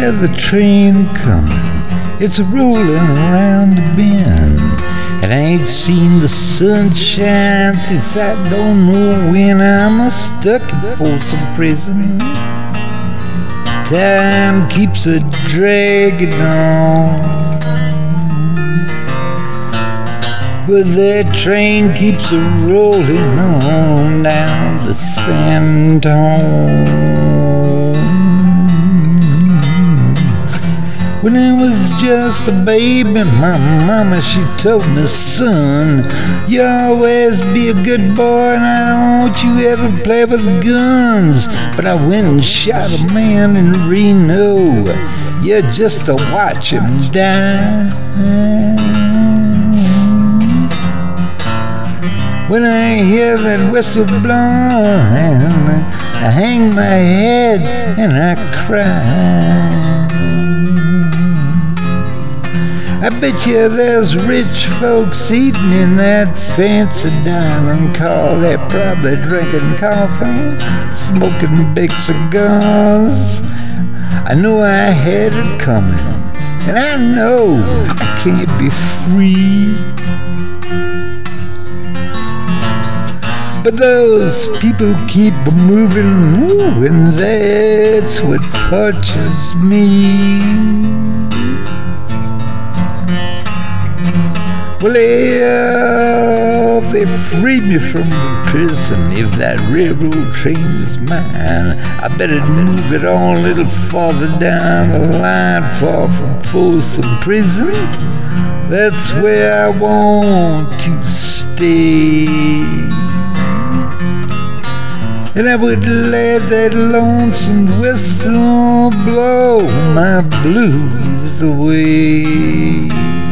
hear the train coming. It's rolling around the bend, and I ain't seen the sunshine since I don't know when. I'm stuck in Folsom prison. Time keeps a dragging on, but that train keeps a rolling on down to San Antonio. When I was just a baby, my mama, she told me, son, you always be a good boy and I don't want you ever play with guns. But I went and shot a man in Reno, yeah, just to watch him die. When I hear that whistle blowing, I hang my head and I cry. I bet you there's rich folks eating in that fancy dining car. They're probably drinking coffee, smoking big cigars. I know I had it coming, and I know I can't be free. But those people keep moving, and that's what touches me. Well, if they free me from prison, if that railroad train is mine, I better move it on a little farther down the line, far from Folsom prison. That's where I want to stay. And I would let that lonesome whistle blow my blues away.